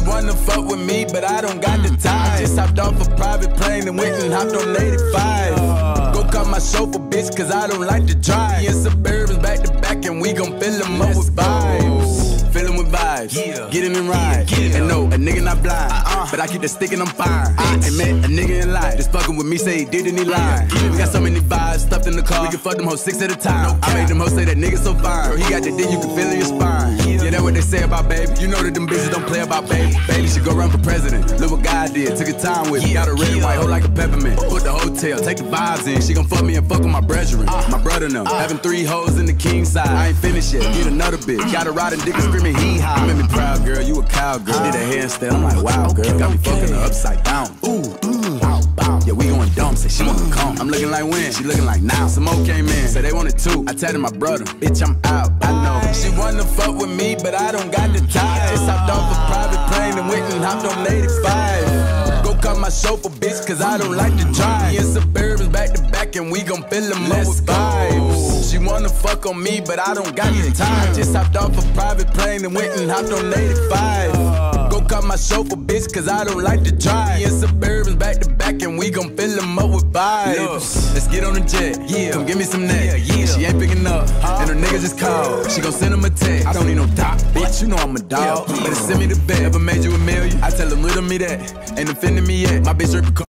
wanna fuck with me, but I don't got the time. I just hopped off a private plane and went and hopped on 85. Go call my chauffeur, bitch, cause I don't like to drive. Me and Suburbans back to back and we gon' fill them up with vibes. Fill them with vibes, get in and ride. And no, a nigga not blind, but I keep the stick and I'm fine. Ain't met a nigga in life, just fucking with me, say he did and he lied. We got so many vibes stuffed in the car, we can fuck them hoes 6 at a time. I made them hoes say that nigga so fine. Girl, he got the dick, you can feel in your spine. Yeah, that's what they say about baby. You know that them bitches don't play about baby. Baby should go run for president. Look what God did, took his time with me. Got a red and white hoe like a peppermint. Put the hotel, take the vibes in. She gon' fuck me and fuck with my brethren. My brother now, having 3 hoes in the king side. I ain't finished yet, get another bitch. Got a riding dick and screaming hee-haw. You made me proud, girl, you a cowgirl. Did a handstand, I'm like, wow, girl. Got me fucking her upside down. Ooh, bow, bow. Yeah, we going dumb, say she wanna come. I'm looking like when, she looking like now. Some more came in, said they wanted 2. I tatted my brother, bitch, I'm out, I know. She wanna fuck with me, but I don't got the time. I just hopped off a private plane and went and hopped on 85. Go call my chauffeur, bitch, cause I don't like to drive. Me and Suburbans back to back and we gon' fill them up with vibes. She wanna fuck on me, but I don't got the time. I just hopped off a private plane and went and hopped on 85. Go call my chauffeur, bitch, cause I don't like to drive. Me and Suburbans back to back and we gon' fill them up with vibes. Let's get on the jet, come give me some neck. She ain't picking up, and her nigga just called. She gon' send him a text. I don't need no doc, bitch, you know I'm a dog. Better send me the bet. Ever made you $1 million? I tell him riddle me that, ain't offending me yet. My bitch